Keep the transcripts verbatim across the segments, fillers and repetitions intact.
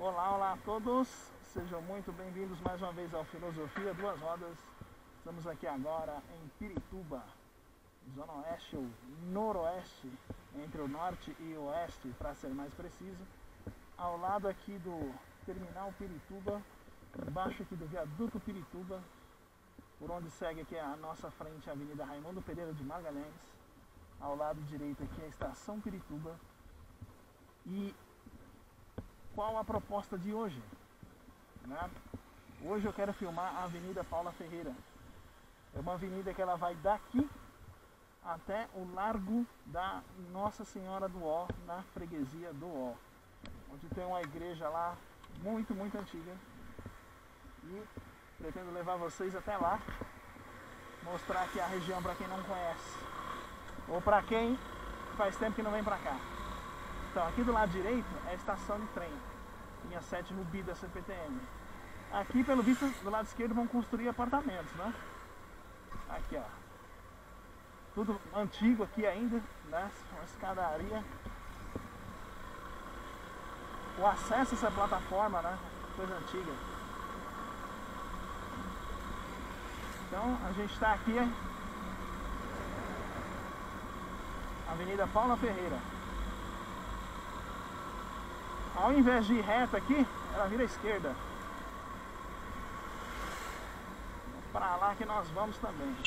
Olá, olá a todos, sejam muito bem-vindos mais uma vez ao Filosofia Duas Rodas. Estamos aqui agora em Pirituba, zona oeste ou noroeste, entre o norte e o oeste, para ser mais preciso, ao lado aqui do terminal Pirituba, embaixo aqui do viaduto Pirituba, por onde segue aqui a nossa frente a Avenida Raimundo Pereira de Magalhães, ao lado direito aqui a estação Pirituba. E qual a proposta de hoje? Né? Hoje eu quero filmar a Avenida Paula Ferreira. É uma avenida que ela vai daqui até o Largo da Nossa Senhora do Ó, na freguesia do Ó, onde tem uma igreja lá muito, muito antiga. E pretendo levar vocês até lá, mostrar aqui a região para quem não conhece, ou para quem faz tempo que não vem para cá. Então, aqui do lado direito é a estação de trem, linha sete Rubi da C P T M. Aqui, pelo visto, do lado esquerdo vão construir apartamentos, né? Aqui, ó. Tudo antigo aqui ainda, né? Uma escadaria. O acesso a essa plataforma, né? Coisa antiga. Então, a gente está aqui, Avenida Paula Ferreira. Ao invés de ir reto aqui, ela vira à esquerda. Para lá que nós vamos também.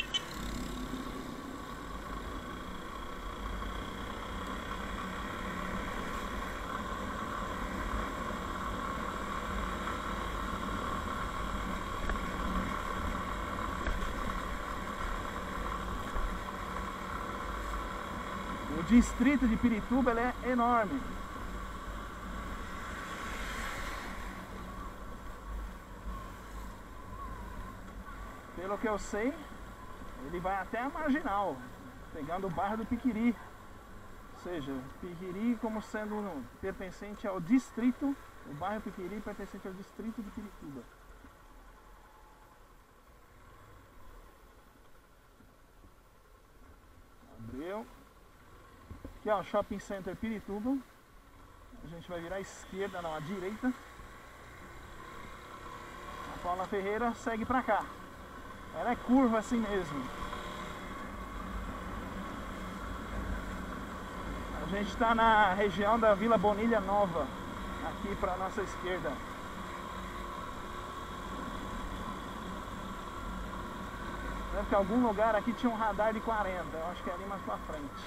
O distrito de Pirituba ele é enorme. Pelo que eu sei, ele vai até a Marginal, pegando o bairro do Piquiri. Ou seja, Piquiri como sendo pertencente ao distrito, o bairro Piquiri pertencente ao distrito de Pirituba. Abriu. Aqui ó, Shopping Center Pirituba. A gente vai virar à esquerda, não, à direita. A Paula Ferreira segue pra cá. Ela é curva assim mesmo. A gente está na região da Vila Bonilha Nova, aqui para nossa esquerda. Lembro que algum lugar aqui tinha um radar de quarenta, eu acho que é ali mais para frente.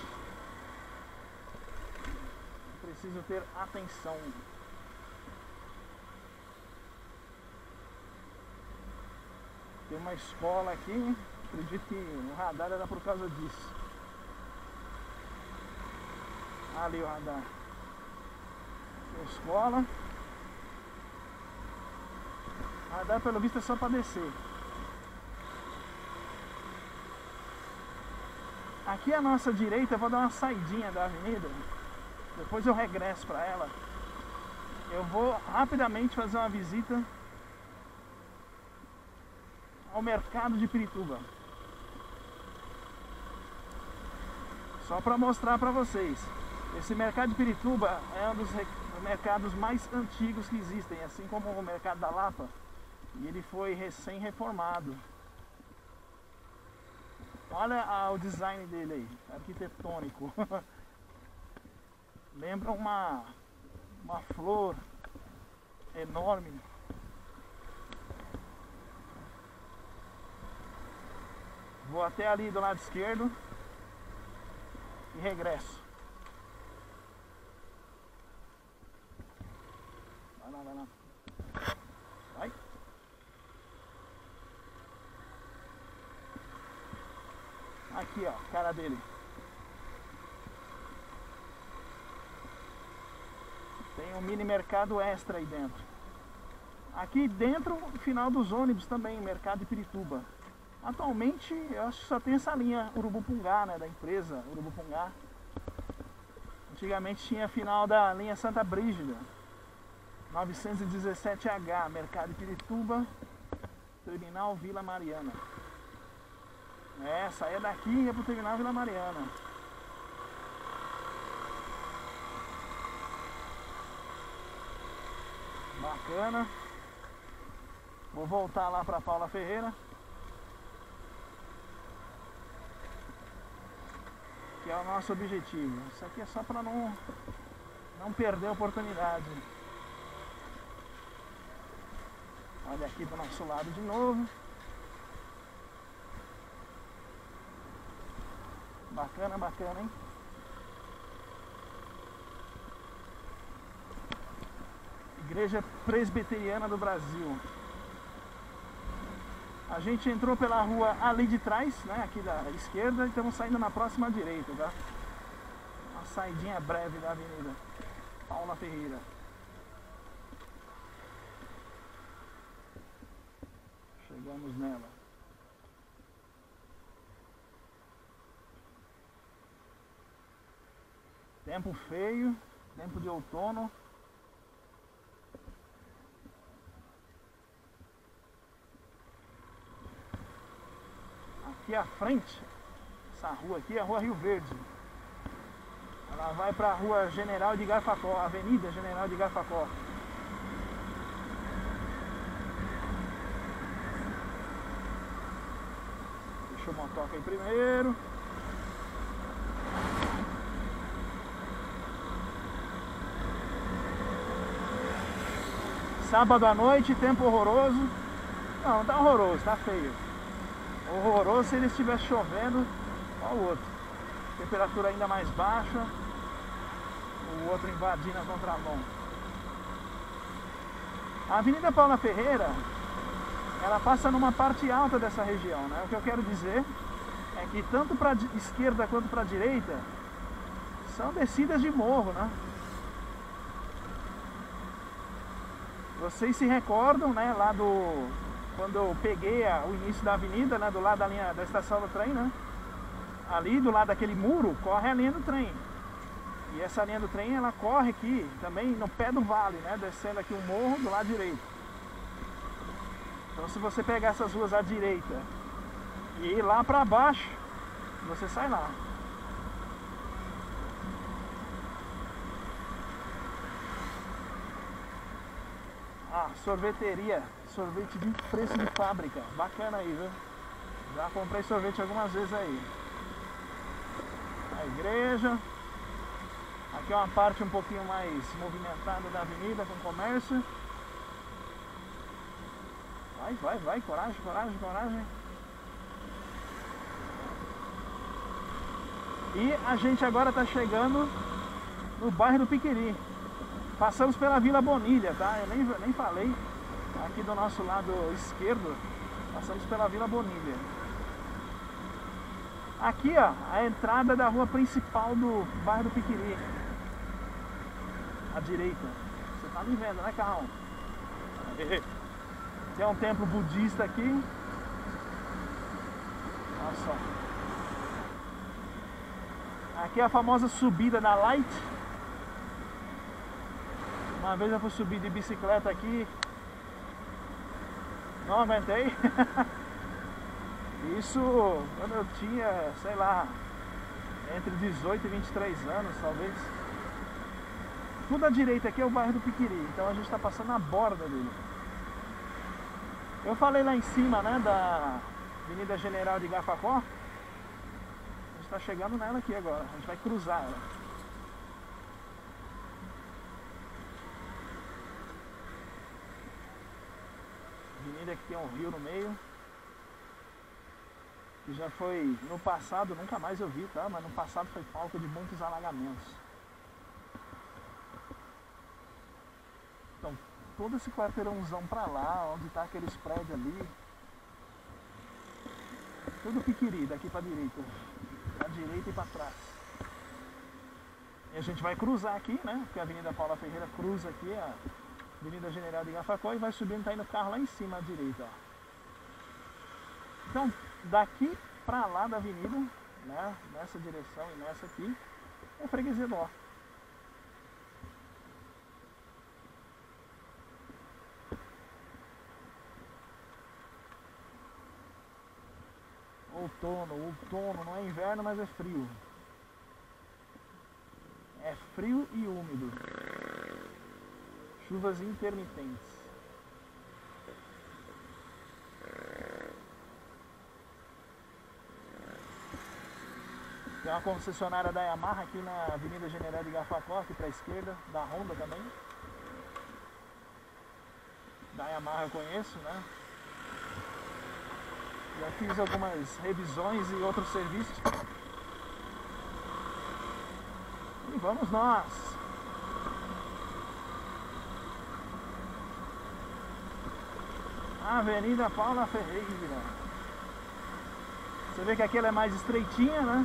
Preciso ter atenção. Tem uma escola aqui, acredito que o radar era por causa disso. Ali o radar. Tem escola. O radar pelo visto é só para descer. Aqui à nossa direita eu vou dar uma saidinha da avenida. Depois eu regresso para ela. Eu vou rapidamente fazer uma visita ao mercado de Pirituba, só para mostrar para vocês. Esse mercado de Pirituba é um dos mercados mais antigos que existem, assim como o mercado da Lapa, e ele foi recém-reformado. Olha ah, o design dele aí, arquitetônico. Lembra uma uma flor enorme. Vou até ali do lado esquerdo e regresso. Vai lá, vai lá. Vai. Aqui, ó, cara dele. Tem um mini mercado extra aí dentro. Aqui dentro, o final dos ônibus também, mercado de Pirituba. Atualmente, eu acho que só tem essa linha Urubupungá, né, da empresa Urubupungá. Antigamente tinha a final da linha Santa Brígida, novecentos e dezessete H, Mercado de Pirituba, Terminal Vila Mariana. É, saía daqui e ia pro Terminal Vila Mariana. Bacana. Vou voltar lá para Paula Ferreira, que é o nosso objetivo. Isso aqui é só para não, não perder a oportunidade. Olha aqui para o nosso lado de novo. Bacana, bacana, hein? Igreja Presbiteriana do Brasil. A gente entrou pela rua ali de trás, né, aqui da esquerda, e estamos saindo na próxima direita, tá? Uma saidinha breve da Avenida Paula Ferreira. Chegamos nela. Tempo feio, tempo de outono. Aqui à frente, essa rua aqui é a Rua Rio Verde. Ela vai para a Rua General de Garfacó, Avenida General de Garfacó. Deixa o motoca aí primeiro. Sábado à noite, tempo horroroso. Não, tá horroroso, tá feio. Horroroso se ele estivesse chovendo, olha o outro. Temperatura ainda mais baixa. O outro invadindo a contramão. A Avenida Paula Ferreira, ela passa numa parte alta dessa região, né? O que eu quero dizer é que tanto para a esquerda quanto para a direita são descidas de morro, né? Vocês se recordam, né, lá do... quando eu peguei a, o início da avenida, né, do lado da linha da estação do trem, né? Ali do lado daquele muro corre a linha do trem. E essa linha do trem, ela corre aqui também no pé do vale, né, descendo aqui um morro do lado direito. Então se você pegar essas ruas à direita e ir lá pra baixo, você sai lá. Ah, sorveteria, sorvete de preço de fábrica, bacana aí, viu? Já comprei sorvete algumas vezes aí. A igreja. Aqui é uma parte um pouquinho mais movimentada da avenida, com comércio. Vai, vai, vai, coragem, coragem, coragem. E a gente agora está chegando no bairro do Piqueri. Passamos pela Vila Bonilha, tá? Eu nem, nem falei. Aqui do nosso lado esquerdo, passamos pela Vila Bonilha. Aqui, ó, a entrada da rua principal do bairro do Piqueri. À direita. Você tá me vendo, né, Carrão? Tem um templo budista aqui. Olha só. Aqui é a famosa subida da Light. Uma vez eu fui subir de bicicleta aqui, não aguentei. Isso quando eu tinha, sei lá, entre dezoito e vinte e três anos, talvez. Tudo à direita aqui é o bairro do Piqueri, então a gente está passando na borda dele. Eu falei lá em cima, né, da Avenida General de Garfacó. A gente está chegando nela aqui agora, a gente vai cruzar ela. Avenida que tem um rio no meio, que já foi, no passado, nunca mais eu vi, tá? Mas no passado foi palco de muitos alagamentos. Então, todo esse quarteirãozão pra lá, onde tá aqueles prédios ali, tudo Piqueri, daqui pra direita, pra direita e pra trás. E a gente vai cruzar aqui, né? Porque a Avenida Paula Ferreira cruza aqui a Avenida General de Garfacó e vai subindo, tá indo o carro lá em cima à direita, ó. Então, daqui pra lá da avenida, né, nessa direção e nessa aqui, é Freguesia do Ó. Outono, outono, não é inverno, mas é frio. É frio e úmido. chuvas intermitentes. Tem uma concessionária da Yamaha aqui na Avenida General de Gafacó, aqui para a esquerda, da Honda também. Da Yamaha eu conheço, né? Já fiz algumas revisões e outros serviços. E vamos nós! Avenida Paula Ferreira. Você vê que aqui ela é mais estreitinha, né?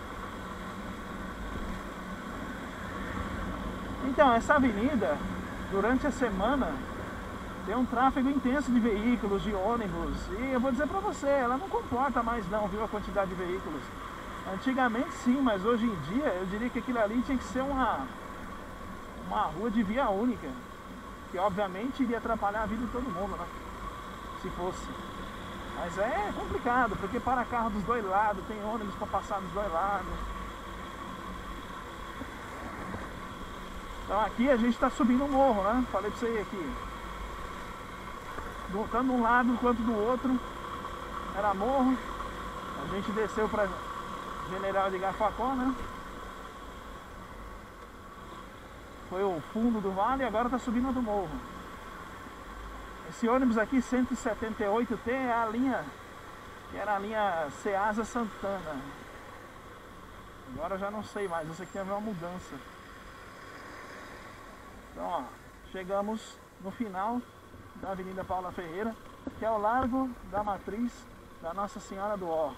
Então, essa avenida, durante a semana, tem um tráfego intenso de veículos, de ônibus. E eu vou dizer pra você, ela não comporta mais não, viu, a quantidade de veículos. Antigamente sim, mas hoje em dia, eu diria que aquilo ali tinha que ser uma, uma rua de via única. Que obviamente iria atrapalhar a vida de todo mundo, né? Se fosse. Mas é complicado, porque para carro dos dois lados, tem ônibus para passar dos dois lados. Então aqui a gente está subindo um morro, né? Falei para você aqui. Tanto de um lado quanto do outro era morro. A gente desceu para General de Gafacó, né? Foi o fundo do vale e agora está subindo outro morro. Esse ônibus aqui, cento e setenta e oito T, é a linha, que era a linha Ceasa Santana. Agora eu já não sei mais, essa aqui é uma mudança. Então, ó, chegamos no final da Avenida Paula Ferreira, que é o Largo da Matriz da Nossa Senhora do Ó.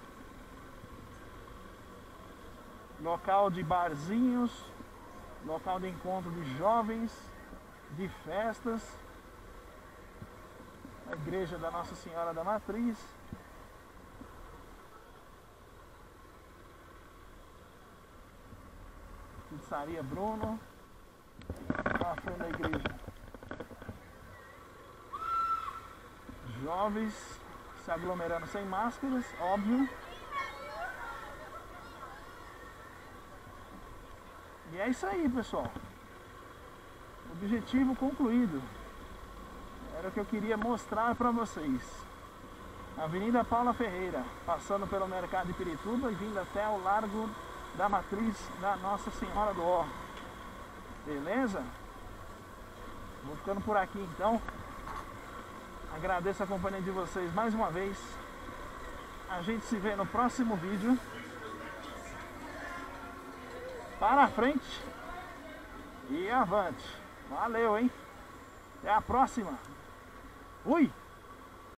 Local de barzinhos, local de encontro de jovens, de festas. A igreja da Nossa Senhora da Matriz. Pizzaria Bruno. Na frente da igreja. Jovens se aglomerando sem máscaras, óbvio. E é isso aí, pessoal. Objetivo concluído. Era o que eu queria mostrar para vocês. Avenida Paula Ferreira, passando pelo mercado de Pirituba e vindo até o Largo da Matriz da Nossa Senhora do Ó. Beleza? Vou ficando por aqui então. Agradeço a companhia de vocês mais uma vez. A gente se vê no próximo vídeo. Para frente e avante. Valeu, hein? Até a próxima. Fui!